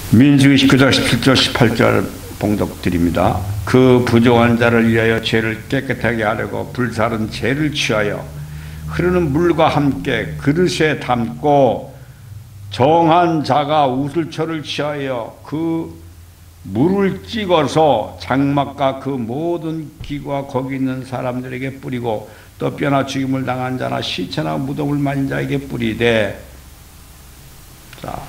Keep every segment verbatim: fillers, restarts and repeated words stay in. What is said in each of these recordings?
민수기 십구 장 십칠 절 십팔 절 봉독드립니다. 그 부정한 자를 위하여 죄를 깨끗하게 하려고 불살은 죄를 취하여 흐르는 물과 함께 그릇에 담고 정한 자가 우슬초를 취하여 그 물을 찍어서 장막과 그 모든 기구와 거기 있는 사람들에게 뿌리고 또 뼈나 죽임을 당한 자나 시체나 무덤을 만진 자에게 뿌리되. 자,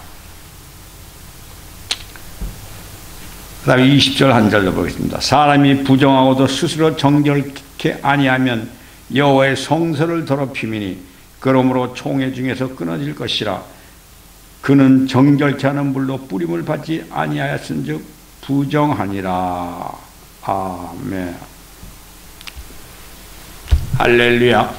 그 다음에 이십 절 한 절로 보겠습니다. 사람이 부정하고도 스스로 정결케 아니하면 여호와의 성소를 더럽히미니 그러므로 총회 중에서 끊어질 것이라. 그는 정결케 하는 물로 뿌림을 받지 아니하였은즉 부정하니라. 아멘. 할렐루야.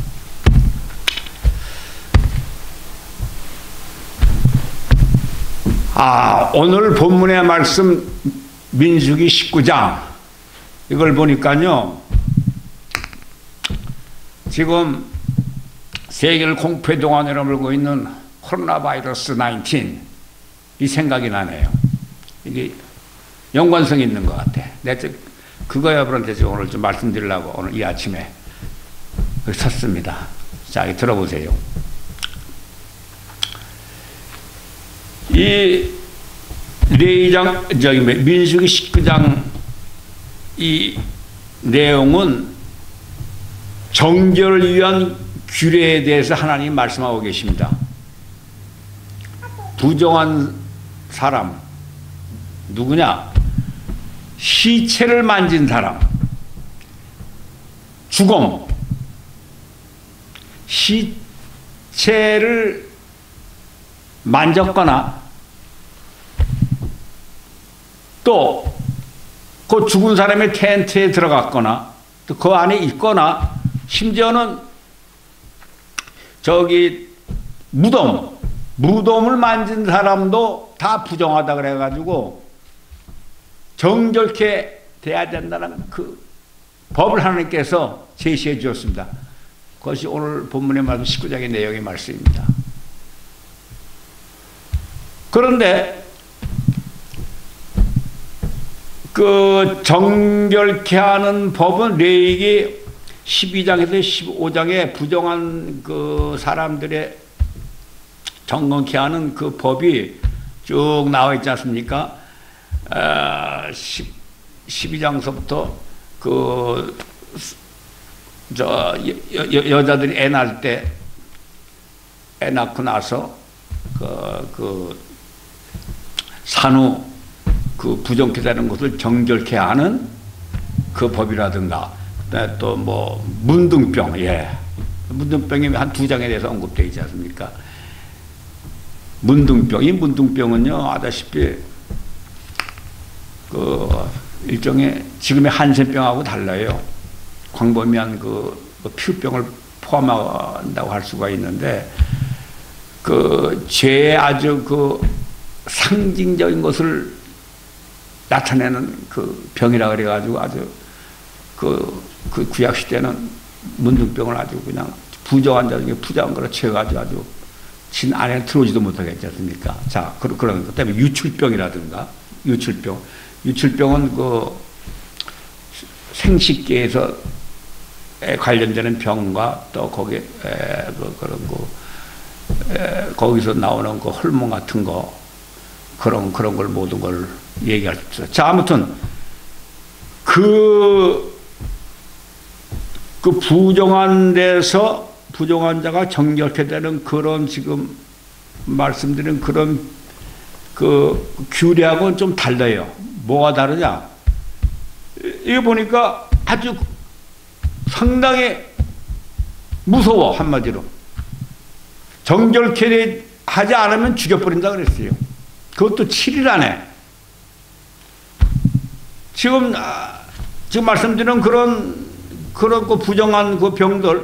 아, 오늘 본문의 말씀 민수기 십구 장 이걸 보니까요, 지금 세계를 공포의 동안으로 몰고 있는 코로나 바이러스 십구 이 생각이 나네요. 이게 연관성이 있는 것 같아. 내가 그거 여러분한테 지금 오늘 좀 말씀드리려고 오늘 이 아침에 섰습니다. 자, 들어보세요. 이 레위장, 저기 민수기 십구 장 이 내용은 정결을 위한 규례에 대해서 하나님 말씀하고 계십니다. 부정한 사람 누구냐? 시체를 만진 사람, 죽음, 시체를 만졌거나 또 그 죽은 사람의 텐트에 들어갔거나 또 그 안에 있거나 심지어는 저기 무덤, 무덤을 만진 사람도 다 부정하다 그래가지고 정결케 돼야 된다는 그 법을 하나님께서 제시해 주었습니다. 그것이 오늘 본문의 말씀 십구 장의 내용의 말씀입니다. 그런데 그 정결케 하는 법은 레위기 십이 장에서 십오 장에 부정한 그 사람들의 정결케 하는 그 법이 쭉 나와 있지 않습니까? 어, 십이 장서부터 그 저 여자들이 애 낳을 때 애 낳고 나서 그, 그 산후 그 부정케 되는 것을 정결케 하는 그 법이라든가, 또 뭐 문둥병, 예, 문둥병이 한 두 장에 대해서 언급되어 있지 않습니까? 문둥병, 이 문둥병은요, 아다시피 그 일종의 지금의 한센병하고 달라요. 광범위한 그 피부병을 포함한다고 할 수가 있는데, 그 죄의 아주 그 상징적인 것을 나타내는 그 병이라 그래가지고 아주 그, 그 구약 시대는 문둥병을 아주 그냥 부정한 자 중에 부정한 거로 채워가지고 아주 진 안에 들어오지도 못하겠지 않습니까? 자, 그, 그런 것 때문에 유출병이라든가, 유출병. 유출병은 그 생식계에서 관련되는 병과 또 거기에 에, 그, 그런 거, 에, 거기서 나오는 그 호르몬 같은 거, 그런, 그런 걸 모든 걸 얘기할 수 있어요. 자, 아무튼, 그, 그 부정한 데서 부정한 자가 정결케 되는 그런 지금 말씀드린 그런 그 규례하고는 좀 달라요. 뭐가 다르냐? 이거 보니까 아주 상당히 무서워, 한마디로. 정결케 하지 않으면 죽여버린다 그랬어요. 그것도 칠 일 안에. 지금, 지금 말씀드린 그런, 그런 그 부정한 그 병들,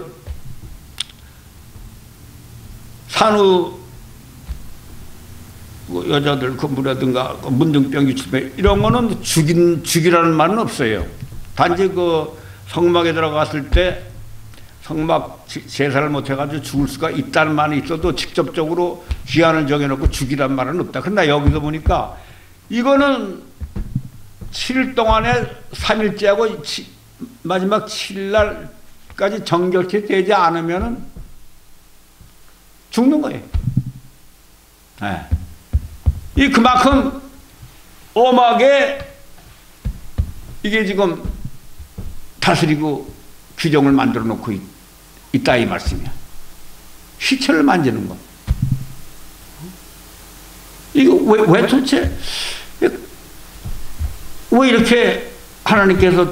산후 여자들 그 무라든가 그 문둥병, 유출병 이런 거는 죽인, 죽이라는 말은 없어요. 단지 그 성막에 들어갔을 때 성막 제사를 못해가지고 죽을 수가 있다는 말이 있어도 직접적으로 기한을 정해놓고 죽이란 말은 없다. 그러나 여기서 보니까 이거는 칠 일 동안에 삼 일째하고 마지막 칠 일날까지 정결케 되지 않으면은 죽는 거예요. 네. 이 그만큼 엄하게 이게 지금 다스리고 규정을 만들어 놓고 있, 있다 이 말씀이야. 시체를 만지는 거. 이거 왜, 왜 도대체 왜 이렇게 하나님께서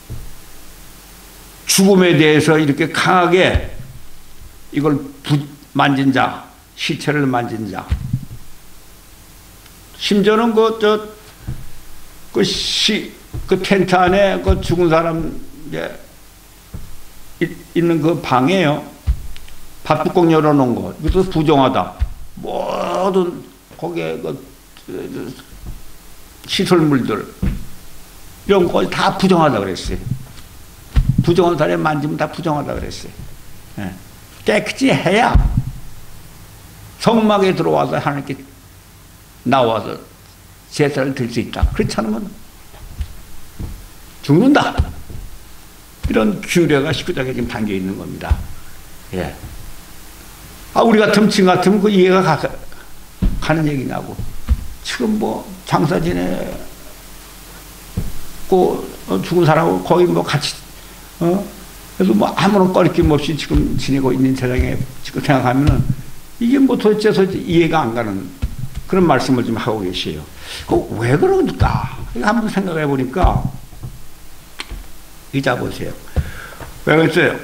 죽음에 대해서 이렇게 강하게 이걸 부, 만진 자, 시체를 만진 자, 심지어는 그, 저, 그 시, 그 텐트 안에 그 죽은 사람, 이제, 있는 그 방에요. 밭뚜껑 열어놓은 거. 이것도 부정하다. 모든, 거기에 그, 시설물들, 이런 거 다 부정하다 그랬어요. 부정한 사람이 만지면 다 부정하다 그랬어요. 예. 깨끗이 해야 성막에 들어와서 하나님께 나와서 제사를 드릴 수 있다. 그렇지 않으면 죽는다. 이런 규례가 십구 장에 지금 담겨 있는 겁니다. 예. 아, 우리 같으면, 지금 같으면 그 이해가 가, 가는 얘기냐고. 지금 뭐 장사 지내고 죽은 사람하고 거의 뭐 같이, 어? 그래서 뭐 아무런 꺼리낌 없이 지금 지내고 있는 세상에 지금 생각하면은 이게 뭐 도대체 이해가 안 가는 그런 말씀을 좀 하고 계세요. 그 왜 그러니까? 한번 생각해 보니까, 이자 보세요. 왜 그랬어요?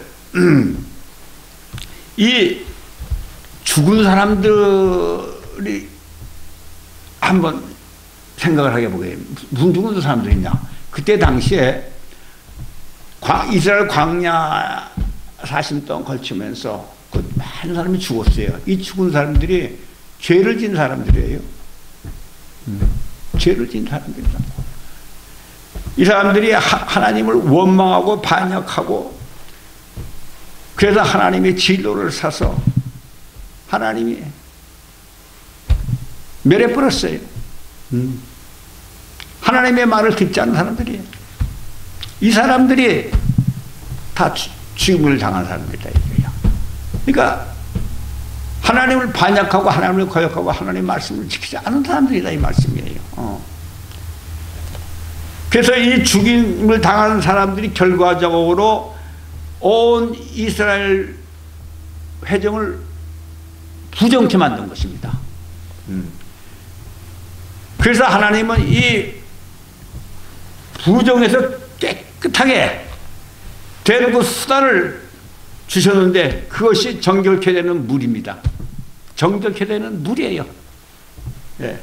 이 죽은 사람들이 한번 생각을 하게 보게. 무슨 죽은 사람들이 있냐? 그때 당시에 이스라엘 광야 사십 년 동안 걸치면서 그 많은 사람이 죽었어요. 이 죽은 사람들이 죄를 진 사람들이에요. 음. 죄를 진 사람들이다. 이 사람들이 하, 하나님을 원망하고 반역하고, 그래서 하나님의 진로를 사서 하나님이 멸해버렸어요. 음. 하나님의 말을 듣지 않는 사람들이에요. 이 사람들이 다 죽임을 당한 사람들이다 이거예요. 그러니까 하나님을 반역하고 하나님을 거역하고 하나님의 말씀을 지키지 않은 사람들이다 이 말씀이에요. 어. 그래서 이 죽임을 당한 사람들이 결과적으로 온 이스라엘 회정을 부정케 만든 것입니다. 음. 그래서 하나님은 이 부정에서 깨끗하게 된 그 수단을 주셨는데, 그것이 정결케 되는 물입니다. 정결케 되는 물이에요. 예.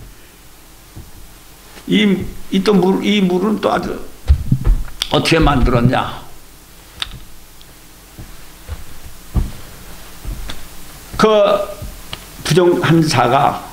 이, 이 또 물, 이 물은 또 아주 어떻게 만들었냐? 그 부정한 자가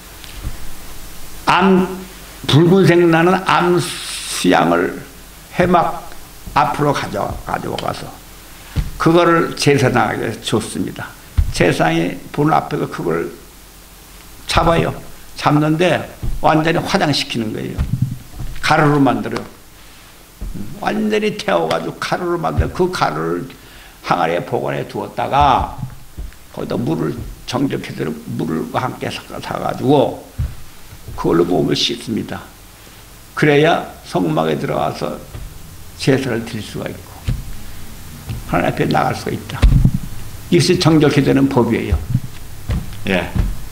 암, 붉은색 나는 암수양을 해막 앞으로 가져, 가져가서 그거를 제사장에게 줬습니다. 제사장이 보는 앞에서 그걸 잡아요. 잡는데 완전히 화장시키는 거예요. 가루로 만들어요. 완전히 태워가지고 가루로 만들어. 그 가루를 항아리에 보관해 두었다가 거기다 물을 정적해 들어 물과 함께 섞어가지고 그걸로 몸을 씻습니다. 그래야 성막에 들어가서 제사를 드릴 수가 있고 하나님 앞에 나갈 수가 있다. 이것이 정결케 되는 법이에요. 예.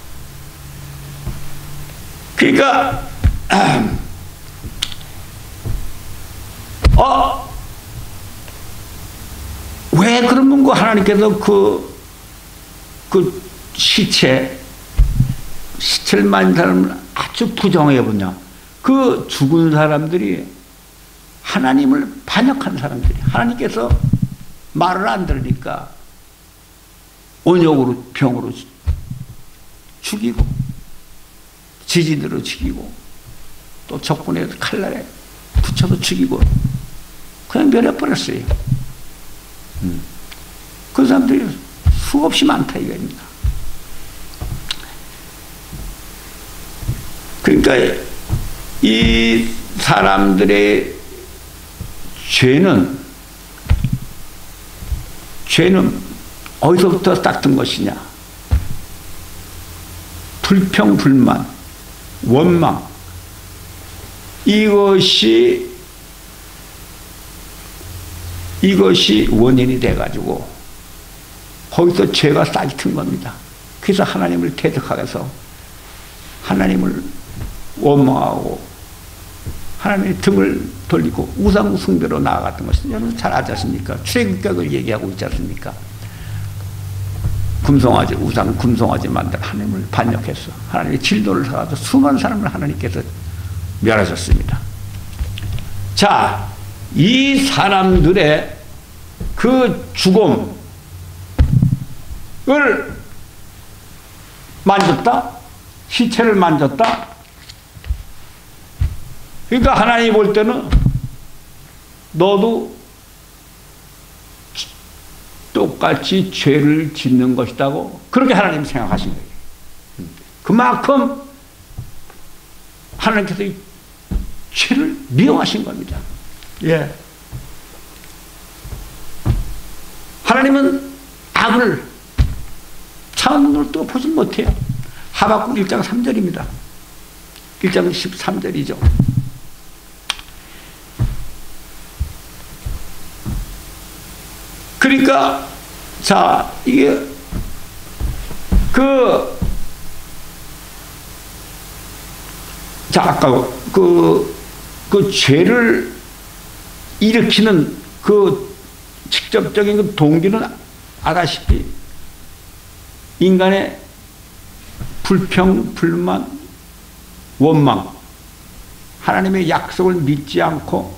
그러니까 어, 왜 그러면 그 하나님께서 그, 그 시체 시체를 만든 사람을 아주 부정해 보냐? 그 죽은 사람들이 하나님을 반역한 사람들이, 하나님께서 말을 안 들으니까 온역으로 병으로 죽이고 지진으로 죽이고 또 적군에서 칼날에 붙여서 죽이고 그냥 멸해버렸어요. 음. 그 사람들이 수없이 많다 이겁니다. 그러니까 이 사람들의 죄는 죄는 어디서부터 싹든 것이냐? 불평, 불만, 원망, 이것이 이것이 원인이 돼가지고 거기서 죄가 싹이 튼 겁니다. 그래서 하나님을 대적하여서 하나님을 원망하고 하나님의 등을 돌리고 우상 숭배로 나아갔던 것은 여러분 잘 알지 않습니까? 출애굽격을 얘기하고 있지 않습니까? 금송아지, 우상 금송아지 만들어 하나님을 반역했어. 하나님의 진도를 살아서 수많은 사람을 하나님께서 멸하셨습니다. 자, 이 사람들의 그 죽음을 만졌다? 시체를 만졌다? 그러니까 하나님이 볼 때는 너도 똑같이 죄를 짓는 것이라고 그렇게 하나님 생각하신 거예요. 그만큼 하나님께서 이 죄를 미워하신 겁니다. 예. 하나님은 악을 차원으로 또 보지 못해요. 하박국 일 장 삼 절입니다. 일 장 십삼 절이죠. 그러니까 자 이게 그 자 아까 그, 그 죄를 일으키는 그 직접적인 그 동기는 알다시피 인간의 불평, 불만, 원망, 하나님의 약속을 믿지 않고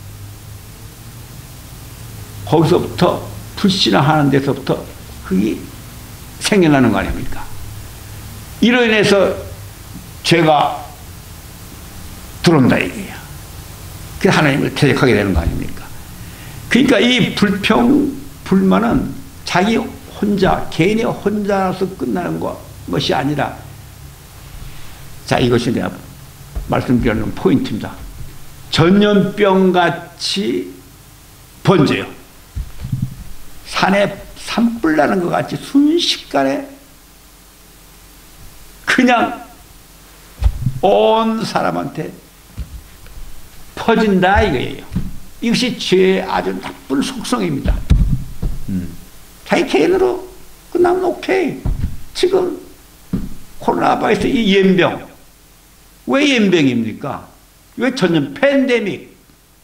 거기서부터 불신하는 데서부터 그게 생겨나는 거 아닙니까? 이로 인해서 죄가 들어온다 이게요. 그래서 하나님을 대적하게 되는 거 아닙니까? 그러니까 이 불평, 불만은 자기 혼자, 개인이 혼자서 끝나는 거, 것이 아니라 자 이것이 내가 말씀드리는 포인트입니다. 전염병같이 번져요. 산에 산불 나는 것 같이 순식간에 그냥 온 사람한테 퍼진다 이거예요. 이것이 죄의 아주 나쁜 속성입니다. 음. 자기 개인으로 끝나면 오케이. 지금 코로나 바이러스 이 연병 왜 연병입니까? 왜 전염 팬데믹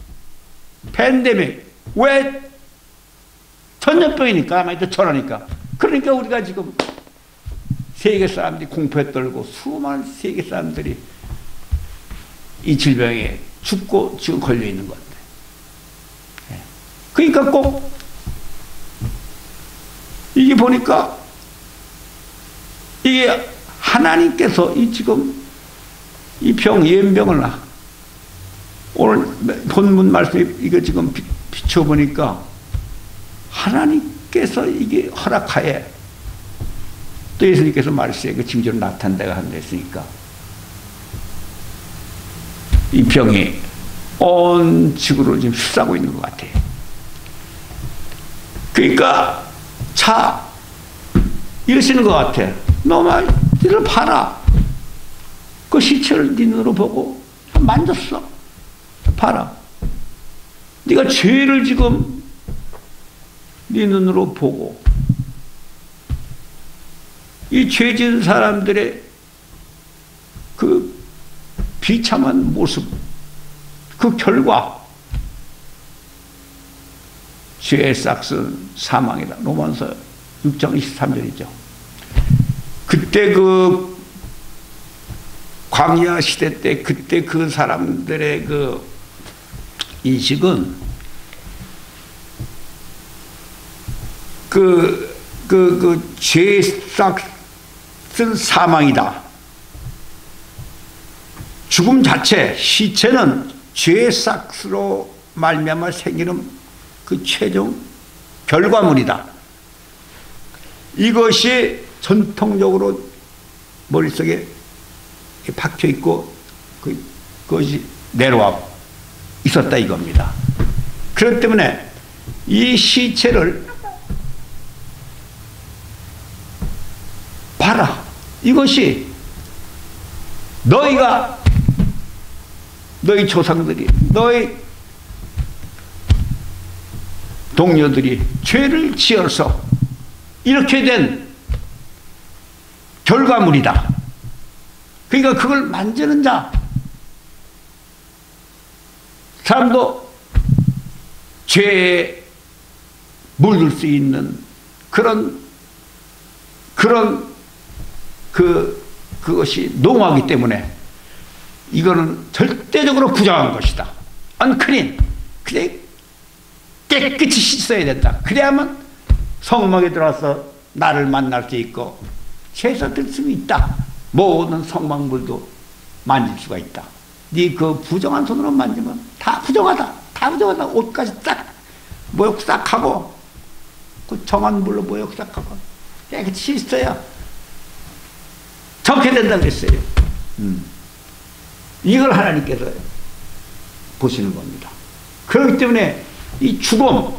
팬데믹 왜 전염병이니까 아마 저러니까 그러니까 우리가 지금 세계 사람들이 공포에 떨고 수많은 세계 사람들이 이 질병에 죽고 지금 걸려 있는 건데 그러니까 꼭 이게 보니까 이게 하나님께서 이 지금 이 병, 연병을 오늘 본문 말씀에 이거 지금 비춰보니까 하나님께서 이게 허락하에 또 예수님께서 말씀에 그 징조로 나타난다고 한다 했으니까 이 병이 온 지구를 지금 휩싸고 있는 것 같아요. 그러니까 자 이러시는 것 같아. 너만 이를 봐라. 그 시체를 네 눈으로 보고 만졌어. 봐라. 네가 죄를 지금 네 눈으로 보고 이 죄진 사람들의 그 비참한 모습 그 결과 죄의 싹은 사망이다. 로마서 육 장 이십삼 절이죠. 그때 그 광야 시대 때 그때 그 사람들의 그 인식은 그, 그, 그 죄의 싹은 사망이다. 죽음 자체, 시체는 죄의 싹으로 말미암아 생기는 그 최종 결과물이다. 이것이 전통적으로 머릿속에 박혀 있고 그 그것이 내려와 있었다 이겁니다. 그렇기 때문에 이 시체를 봐라. 이것이 너희가 너희 조상들이 너희 동료들이 죄를 지어서 이렇게 된 결과물이다. 그러니까 그걸 만지는 자 사람도 죄에 물들 수 있는 그런 그런 그 그것이 농후하기 때문에 이거는 절대적으로 부정한 것이다. 언클린. 그래 깨끗이 씻어야 된다. 그래야만 성막에 들어와서 나를 만날 수 있고 제사 드릴 수 있다. 모든 성막물도 만질 수가 있다. 네 그 부정한 손으로 만지면 다 부정하다. 다 부정하다. 옷까지 싹 모욕 싹 하고 그 정한 물로 모욕 싹 하고 깨끗이 씻어야 좋게 된다고 그랬어요. 음. 이걸 하나님께서 보시는 겁니다. 그렇기 때문에 이 죽음,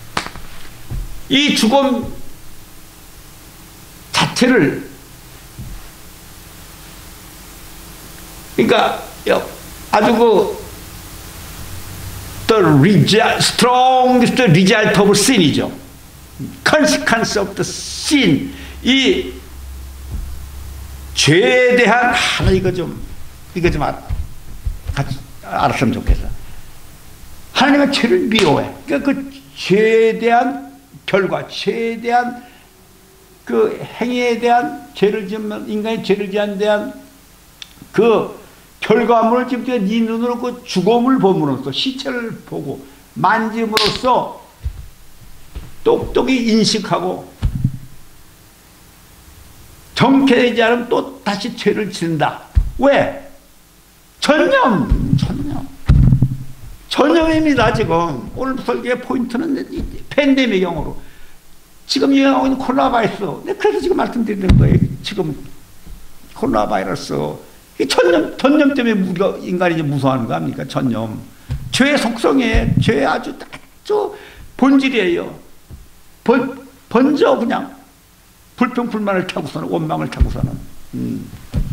이 죽음 자체를, 그러니까 아주 그 the strongest result of sin이죠. consequence of the sin. 이 죄에 대한 하나 이거 좀 이거 좀 알, 같이 알았으면 좋겠어. 하나님은 죄를 미워해. 그러니까 그 죄에 대한 결과, 죄에 대한 그 행위에 대한 죄를 지으면 인간이 죄를 지은 대한 그 결과물을 지금 네 눈으로 그 죽음을 봄으로써 시체를 보고 만짐으로써 똑똑히 인식하고 정케되지 않으면 또 다시 죄를 짓는다. 왜? 전념, 전념. 전념입니다, 지금. 오늘 설교의 포인트는 팬데믹용으로. 지금 유행하고 있는 코로나 바이러스. 그래서 지금 말씀드리는 거예요. 지금 코로나 바이러스. 전념, 전념 때문에 우리가 인간이 무서워하는 거 아닙니까? 전념. 죄의 속성이에요. 죄의 아주, 아주 본질이에요. 번, 번져, 그냥. 불평불만을 타고서는, 원망을 타고서는. 음.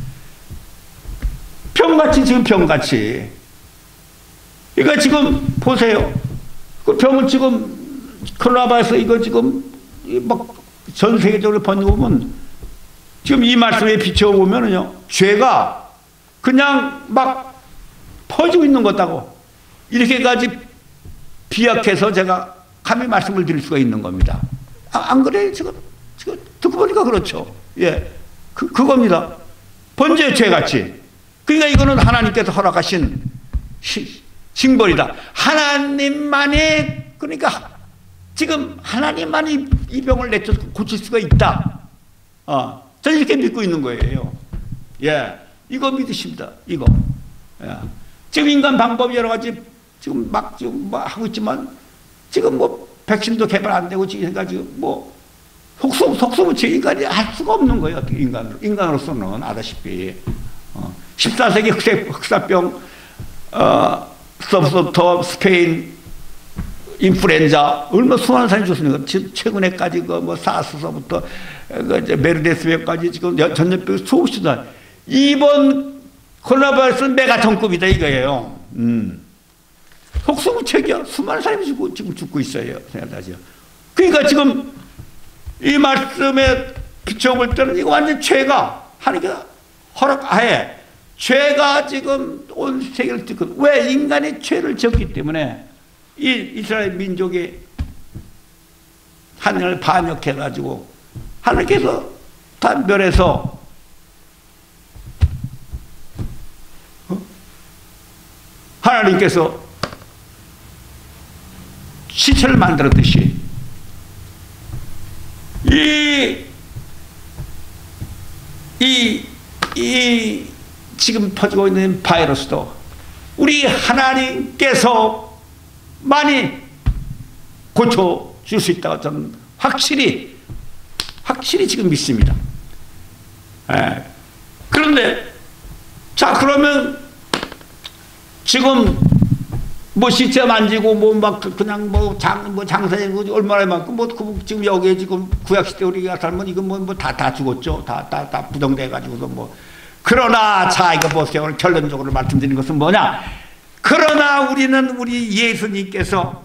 병같이, 지금 병같이. 그러니까 지금 보세요. 그 병은 지금, 코로나 바이러스 이거 지금 막 전 세계적으로 번지고 보면 지금 이 말씀에 비춰보면은요, 죄가 그냥 막 퍼지고 있는 것 같다고. 이렇게까지 비약해서 제가 감히 말씀을 드릴 수가 있는 겁니다. 아, 안 그래요? 지금, 지금 듣고 보니까 그렇죠. 예. 그, 그겁니다. 번제의 죄같이. 그러니까 이거는 하나님께서 허락하신 시, 징벌이다. 하나님만이, 그러니까 지금 하나님만이 이 병을 내쳐 고칠 수가 있다. 어, 저는 이렇게 믿고 있는 거예요. 예. 이거 믿으십니다. 이거. 예. 지금 인간 방법이 여러 가지 지금 막 지금 뭐 하고 있지만 지금 뭐 백신도 개발 안 되고 지금 지금 뭐 속수, 속수무책 인간이 할 수가 없는 거예요. 인간으로. 인간으로서는 아다시피. 어, 십사 세기 흑사병, 어, 서브서터, 스페인, 인플루엔자, 얼마 수많은 사람이 죽었습니까? 지금 최근에까지 그 뭐 사스서부터 그 메르데스병까지 지금 전염병 수없이 다. 이번 코로나 바이러스는 메가톤급이다 이거예요. 음. 속수무책이야. 수많은 사람이 죽고, 지금 죽고 있어요. 생각하죠. 그러니까 지금 이 말씀에 비춰볼 때는 이거 완전 죄가 하나님께서 허락하에 죄가 지금 온 세계를 뜯고, 왜? 인간이 죄를 지었기 때문에 이 이스라엘 민족이 하늘을 반역해가지고 하나님께서 다 멸해서 어? 하나님께서 시체를 만들었듯이 이, 이, 이 지금 퍼지고 있는 바이러스도 우리 하나님께서 많이 고쳐줄 수 있다고 저는 확실히 확실히 지금 믿습니다. 예. 그런데 자 그러면 지금 뭐 시체 만지고 뭐 막 그냥 뭐 장 뭐 장사되고 얼마나 많고 뭐 그 지금 여기에 지금 구약 시대 우리가 살면 이거 뭐 뭐 다 다 죽었죠. 다 다 다 부정돼 가지고서 뭐. 그러나 자 이거 보세요. 오늘 결론적으로 말씀드리는 것은 뭐냐? 그러나 우리는 우리 예수님께서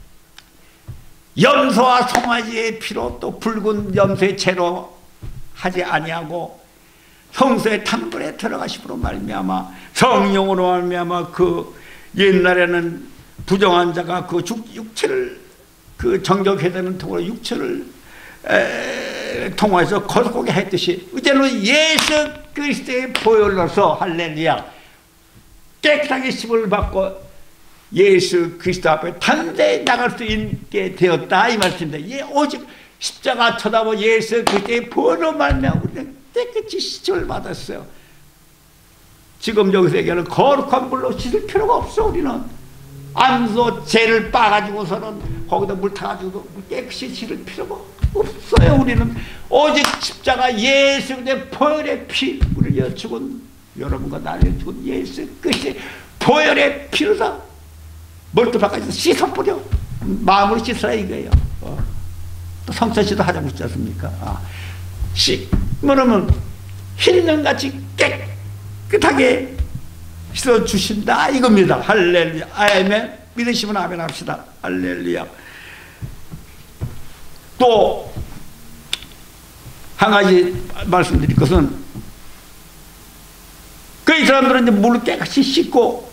염소와 송아지의 피로 또 붉은 염소의 채로 하지 아니하고 성소의 탐불에 들어가심으로 말미암아 성령으로 말미암아 그 옛날에는 부정한 자가 그 육체를 그 정결회되는 통으로 육체를 에, 통해서 거룩하게 했듯이 이제는 예수 그리스도의 보혈로서 할렐루야 깨끗하게 심을 받고 예수 그리스도 앞에 단대히 나갈 수 있게 되었다 이 말씀입니다. 예, 오직 십자가 쳐다보 예수 그리스도의 보혈로 말미암아 우리는 깨끗이 씻음을 받았어요. 지금 여기서 얘기하는 거룩한 물로 씻을 필요가 없어. 우리는 안소 죄를 빠가지고서는 거기다 물 타가지고 깨끗이 씻을 필요가 없어요. 우리는 오직 십자가 예수 그리스도의 보혈의 피 우리를 죽은 여러분과 나를 죽은 예수 그리스도의 보혈의 피로다 뭘또 바깥에서 씻어버려. 마음으로 씻어라 이거예요. 어. 또 성찬시도 하자고 했지 않습니까? 아. 씻 그러면 흰년같이 깨끗하게 씻어주신다 이겁니다. 할렐루야. 아멘. 믿으시면 아멘 합시다. 할렐루야. 또 한 가지 말씀드릴 것은 그 이 사람들은 이제 물을 깨끗이 씻고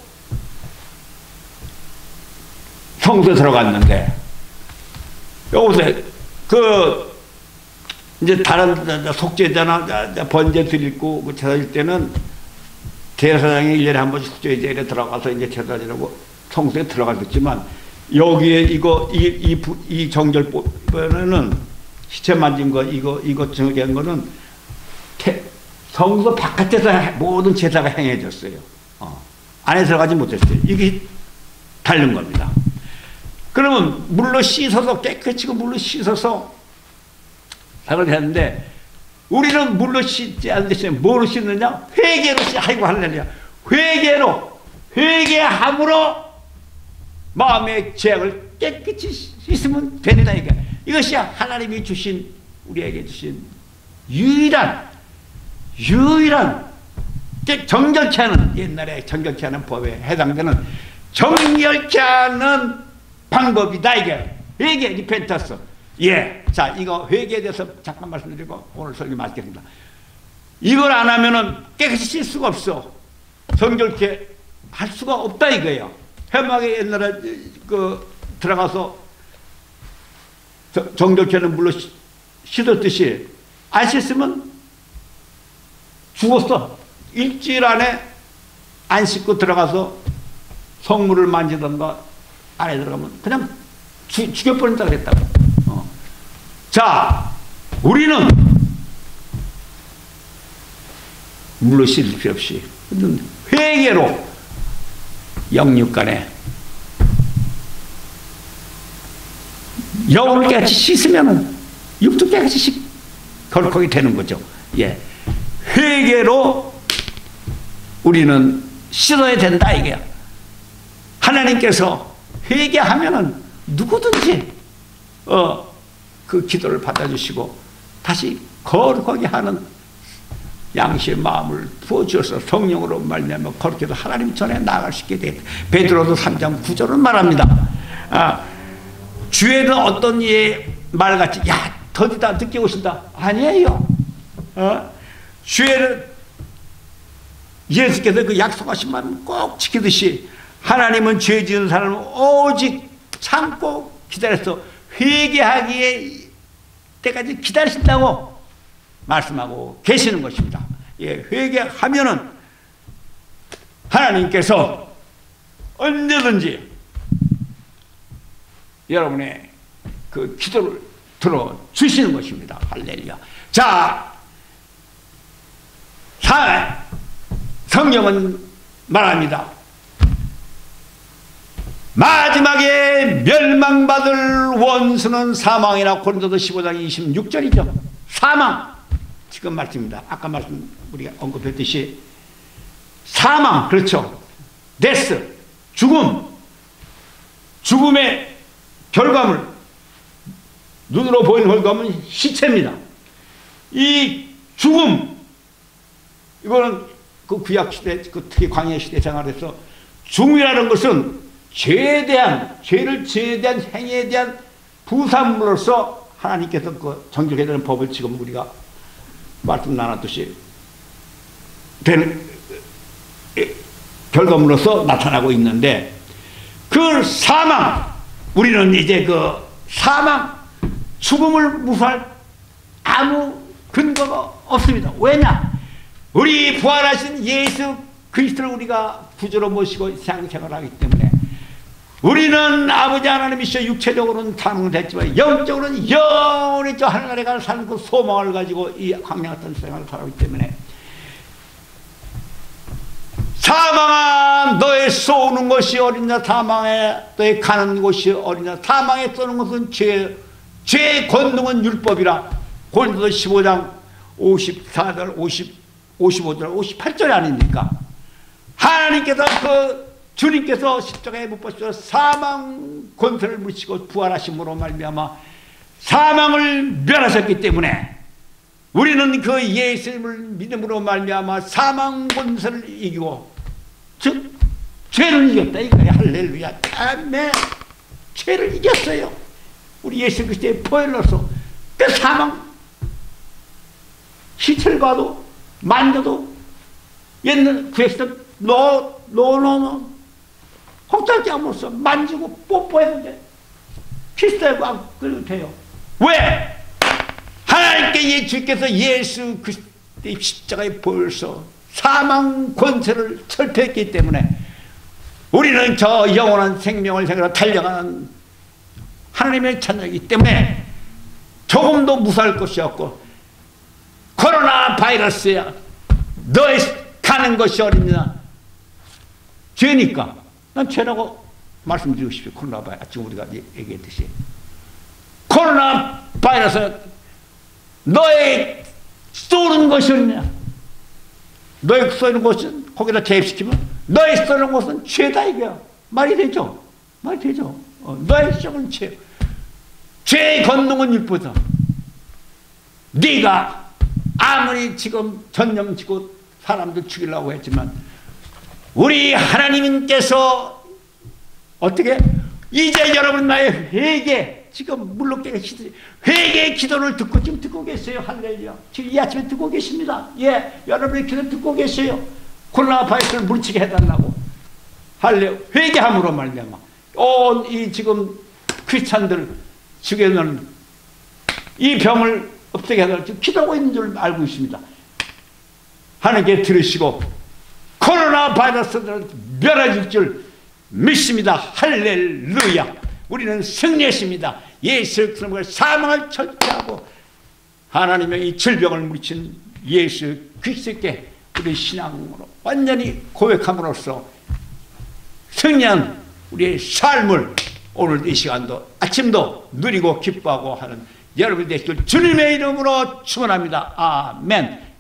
성소에 들어갔는데 여기서 그 이제 다른 속죄제나 번제 드리고 뭐 제사 드릴 때는 제사장이 일 년에 한 번씩 속죄제에 들어가서 이제 제사 드리고 성소에 들어갔었지만 여기에 이거 이 이 이 정결법에는 시체 만진 거 이거 이거 정결한 거는 태, 성소 바깥에서 모든 제사가 행해졌어요. 어. 안에 들어가지 못했어요. 이게 다른 겁니다. 그러면 물로 씻어서 깨끗이 물로 씻어서 사람을 했는데 우리는 물로 씻지 않는 대신에 뭐로 씻느냐? 회개로 씻. 아이고 할렐루야. 회개로 회개함으로 마음의 죄악을 깨끗이 씻으면 된다 이게. 이것이 하나님이 주신 우리에게 주신 유일한 유일한 정결케 하는 옛날에 정결케 하는 법에 해당되는 정결케 하는 방법이다 이게. 회개 리펜터스. 예. 자, 이거 회개에 대해서 잠깐 말씀드리고 오늘 설교 마치겠습니다. 이걸 안 하면은 깨끗이 씻을 수가 없어. 정결케 할 수가 없다 이거예요. 해막에 옛날에 그 들어가서 정결케 하는 물로 씻었듯이 안 씻으면 죽었어. 일주일 안에 안 씻고 들어가서 성물을 만지던가 안에 들어가면 그냥 주, 죽여버린다 그랬다고. 어. 자, 우리는 물로 씻을 필요 없이 회개로 영육간에 영을 깨끗이 씻으면 육도 깨끗이 거룩하게 되는 거죠. 예. 회개로 우리는 씻어야 된다 이게야. 하나님께서 회개하면은 누구든지 어, 그 기도를 받아주시고 다시 거룩하게 하는 양심의 마음을 부어주셔서 성령으로 말미암아 거룩해서 하나님 전에 나아갈 수 있게 되겠다. 베드로도 삼 장 구 절은 말합니다. 아, 주에는 어떤 이의 말같이 야 더디다 늦게 오신다 아니에요. 어? 주에는 예수께서 그 약속하신 말은 꼭 지키듯이 하나님은 죄 지은 사람을 오직 참고 기다려서 회개하기에 때까지 기다리신다고 말씀하고 계시는 것입니다. 예, 회개하면은 하나님께서 언제든지 여러분의 그 기도를 들어 주시는 것입니다. 할렐루야. 자, 사, 성경은 말합니다. 마지막에 멸망받을 원수는 사망이라. 고린도서 십오 장 이십육 절이죠. 사망. 지금 말씀입니다. 아까 말씀 우리가 언급했듯이 사망. 그렇죠. 데스. 죽음, 죽음의 결과물, 눈으로 보이는 결과물은 시체입니다. 이 죽음, 이거는 그 구약시대, 그 특히 광야시대 생활에서 죽음이라는 것은 죄에 대한, 죄를 죄에 대한 행위에 대한 부산물로서 하나님께서 그 정결해야 되는 법을 지금 우리가 말씀 나눴듯이 되는 결과물로서 나타나고 있는데, 그 사망, 우리는 이제 그 사망, 죽음을 무사할 아무 근거가 없습니다. 왜냐? 우리 부활하신 예수 그리스도를 우리가 구주로 모시고 생활하기 때문에 우리는 아버지 하나님이시여 육체적으로는 탄생됐지만 영적으로는 영원히 저 하늘나라에 가는 사는 그 소망을 가지고 이 광야 같은 생활을 살아가기 때문에, 사망아 너의 쏘는 것이 어리냐, 사망에 너의 가는 곳이 어리냐. 사망에 쏘는 것은 죄, 죄의 권능은 율법이라. 고린도서 십오 장 오십사 절 오십, 오십오 절 오십팔 절이 아닙니까? 하나님께서 그 주님께서 십자가에 못 박히셔서 사망 권세를 물리치고 부활하심으로 말미암아 사망을 멸하셨기 때문에 우리는 그 예수님을 믿음으로 말미암아 사망 권세를 이기고, 즉 죄를 이겼다 이거예요. 할렐루야, 아멘. 죄를 이겼어요. 우리 예수 그리스도의 보혈로서. 그 사망, 시체를 봐도 만져도 옛날 구약시대 노 노 노노 걱정하지 않으면서 만지고 뽀뽀해도 돼. 키스하고 안 그래도 돼요. 왜? 하나님께 주께서 예수 그리스도의 십자가에 보여서 사망 권세를 철폐했기 때문에 우리는 저 영원한 생명을 생각하고 달려가는 하나님의 자녀이기 때문에 조금도 무사할 것이 없고, 코로나 바이러스야 너의 가는 것이 어딨냐. 죄니까 난 죄라고 말씀드리고 싶어요. 코로나 바이러스, 지금 우리가 얘기했듯이 코로나 바이러스 너의 쏘는 것이 어딨냐. 너의 쏘는 것은 거기다 대입시키면 너의 쏘는 것은 죄다 이거야. 말이 되죠? 말이 되죠? 어, 너의 쏘는 죄, 죄의 권능은 율법이다. 네가 아무리 지금 전념치고 사람들 죽이려고 했지만 우리 하나님께서 어떻게 이제 여러분 나의 회개, 지금 물론께 회개의 기도를 듣고 지금 듣고 계세요. 할렐루야. 지금 이 아침에 듣고 계십니다. 예, 여러분의 기도 듣고 계세요. 코로나 바이러스를 물리치게 해달라고. 할렐루야. 회개함으로 말미암아 온 이 지금 크리스찬들 죽여놓은 이 병을 없애게 해달라고 지금 기도하고 있는 줄 알고 있습니다. 하나님께 들으시고 코로나 바이러스를 멸해줄 줄 믿습니다. 할렐루야. 우리는 승리했습니다. 예수 그리스도의 사망을 철폐하고 하나님의 이 질병을 물리친 예수 그리스도께 우리 신앙으로 완전히 고백함으로써 승리한 우리의 삶을 오늘 이 시간도 아침도 누리고 기뻐하고 하는 여러분이 되시길 주님의 이름으로 축원합니다. 아멘.